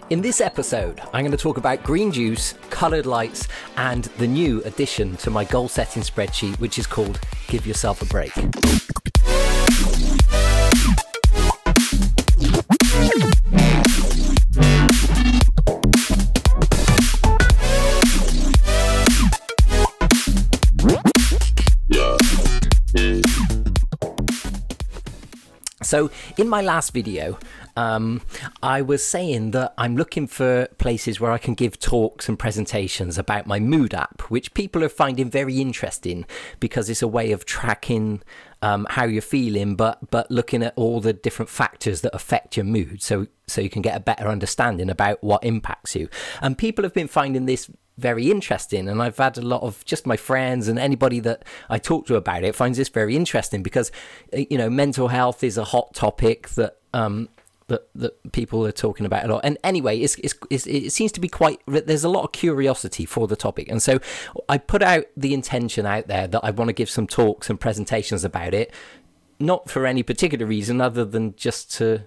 In this episode, I'm going to talk about green juice, coloured lights, and the new addition to my goal setting spreadsheet, which is called Give Yourself a Break. So in my last video, I was saying that I'm looking for places where I can give talks and presentations about my mood app, which people are finding very interesting because it's a way of tracking how you're feeling, but looking at all the different factors that affect your mood, so you can get a better understanding about what impacts you. And people have been finding this very interesting, and I've had a lot of just my friends and anybody that I talk to about it finds this very interesting because, you know, mental health is a hot topic that that people are talking about a lot. And anyway, it seems to be quite, there's a lot of curiosity for the topic. And so I put out the intention out there that I want to give some talks and presentations about it, not for any particular reason other than just for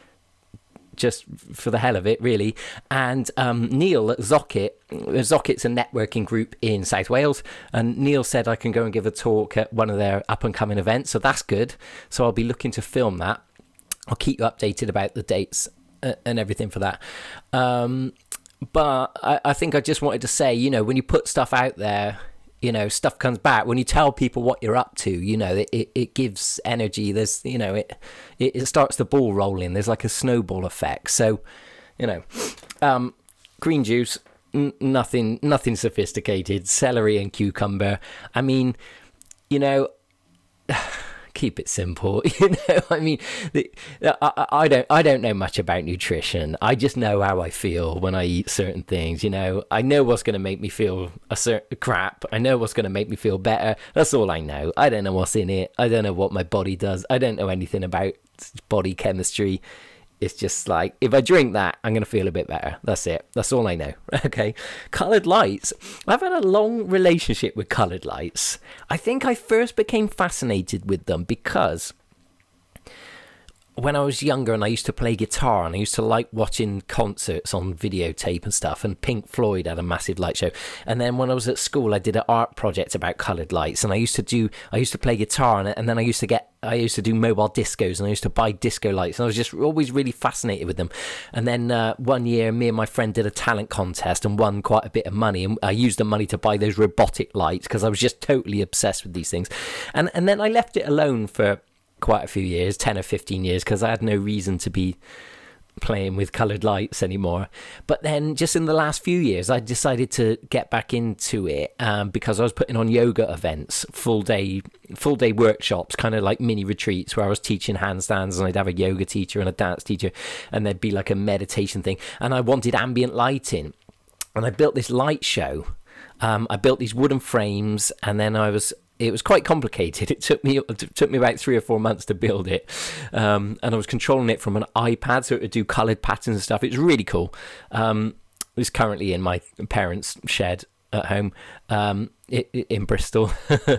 the hell of it, really. And Neil at Zocket, Zocket's a networking group in South Wales, and Neil said I can go and give a talk at one of their up-and-coming events, so that's good. So I'll be looking to film that. I'll keep you updated about the dates and everything for that. But I think I just wanted to say, you know, when you put stuff out there, you know, stuff comes back. When you tell people what you're up to, you know, it gives energy. There's, you know, it starts the ball rolling. There's like a snowball effect. So, you know, green juice, nothing sophisticated. Celery and cucumber. I mean, you know, keep it simple. You know, I mean, I don't know much about nutrition. I just know how I feel when I eat certain things. You know, I know what's going to make me feel a certain crap. I know what's going to make me feel better. That's all I know. I don't know what's in it. I don't know what my body does. I don't know anything about body chemistry. It's just like, if I drink that, I'm going to feel a bit better. That's it. That's all I know. Okay. Coloured lights. I've had a long relationship with coloured lights. I think I first became fascinated with them because when I was younger and I used to play guitar and I used to like watching concerts on videotape and stuff, and Pink Floyd had a massive light show. And then when I was at school, I did an art project about coloured lights, and I used to play guitar, and then I used to do mobile discos, and I used to buy disco lights, and I was just always really fascinated with them. And then one year, me and my friend did a talent contest and won quite a bit of money, and I used the money to buy those robotic lights because I was just totally obsessed with these things. And then I left it alone for quite a few years, 10 or 15 years, because I had no reason to be playing with coloured lights anymore. But then just in the last few years, I decided to get back into it because I was putting on yoga events, full day workshops, kind of like mini retreats where I was teaching handstands, and I'd have a yoga teacher and a dance teacher, and there'd be like a meditation thing. And I wanted ambient lighting, and I built this light show. I built these wooden frames, and then it was quite complicated. It took me about 3 or 4 months to build it, and I was controlling it from an iPad, so it would do coloured patterns and stuff. It was really cool. It's currently in my parents' shed at home in Bristol,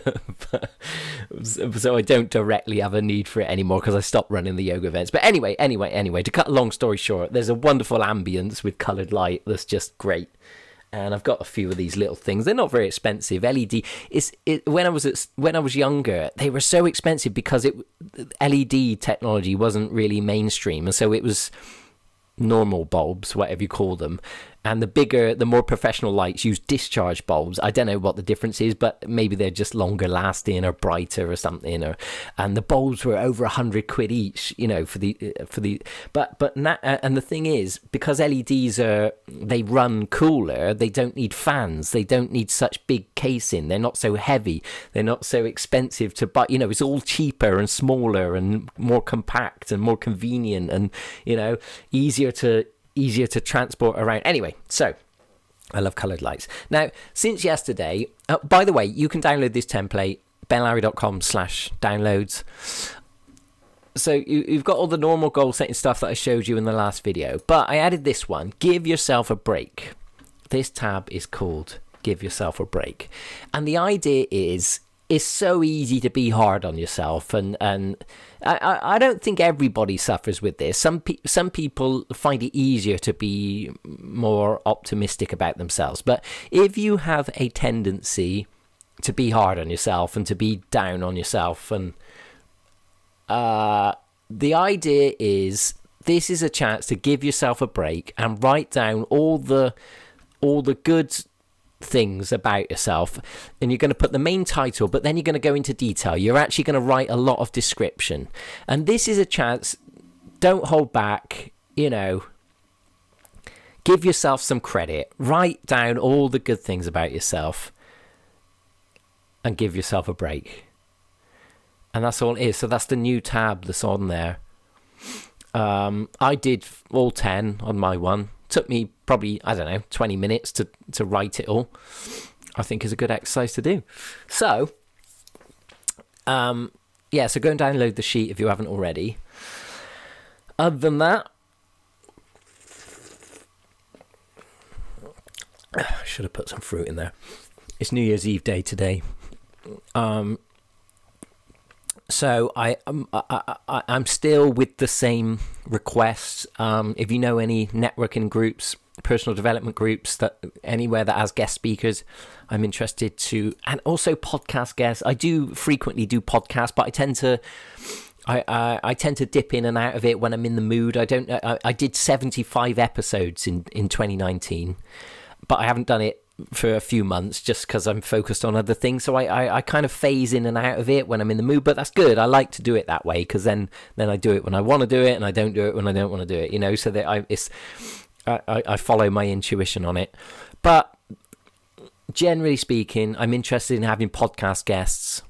so I don't directly have a need for it anymore because I stopped running the yoga events. But anyway, to cut a long story short, there's a wonderful ambience with coloured light that's just great. And I've got a few of these little things. They're not very expensive. LED when I was younger, they were so expensive because LED technology wasn't really mainstream, and so it was normal bulbs, whatever you call them. And the more professional lights use discharge bulbs. I don't know what the difference is, but maybe they're just longer lasting or brighter or something. And the bulbs were over £100 each, you know, and the thing is, because LEDs they run cooler, they don't need fans, they don't need such big casing, they're not so heavy, they're not so expensive to buy. You know, it's all cheaper and smaller and more compact and more convenient, and, you know, easier to transport around. Anyway, so I love coloured lights. Now, since yesterday, by the way, you can download this template, benlowry.com/downloads. So you've got all the normal goal setting stuff that I showed you in the last video, but I added this one, Give Yourself a Break. This tab is called Give Yourself a Break. And the idea is, it's so easy to be hard on yourself, and I don't think everybody suffers with this. Some people find it easier to be more optimistic about themselves, but if you have a tendency to be hard on yourself and to be down on yourself, and the idea is this is a chance to give yourself a break and write down all the good things about yourself, and you're going to put the main title, but then you're going to go into detail. You're actually going to write a lot of description, and this is a chance. Don't hold back, you know, give yourself some credit, write down all the good things about yourself and give yourself a break. And that's all it is. So that's the new tab that's on there. I did all 10 on my one. Took me probably, I don't know, 20 minutes to write it all. I think is a good exercise to do. So, yeah, so go and download the sheet if you haven't already. Other than that, I should have put some fruit in there. It's New Year's Eve day today. So I'm still with the same requests. If you know any networking groups, personal development groups, that anywhere that has guest speakers, I'm interested to, and also podcast guests. I do frequently do podcasts, but I tend to dip in and out of it when I'm in the mood. I did 75 episodes in 2019, but I haven't done it for a few months just because I'm focused on other things. So I kind of phase in and out of it when I'm in the mood, but that's good. I like to do it that way because then I do it when I want to do it, and I don't do it when I don't want to do it, you know, so that I follow my intuition on it. But generally speaking, I'm interested in having podcast guests,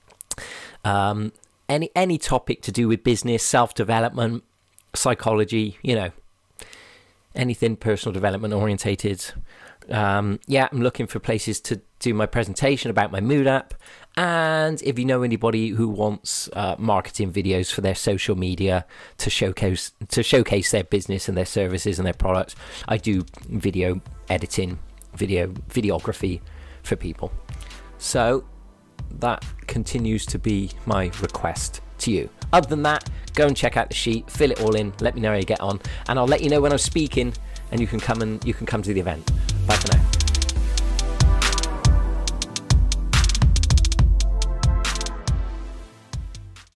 any topic to do with business, self-development, psychology, you know, anything personal development orientated. Yeah, I'm looking for places to do my presentation about my Mood app, and if you know anybody who wants marketing videos for their social media to showcase their business and their services and their products, I do video editing, videography for people. So that continues to be my request to you. Other than that, go and check out the sheet, fill it all in, let me know how you get on, and I'll let you know when I'm speaking, and you can come to the event. Bye for now.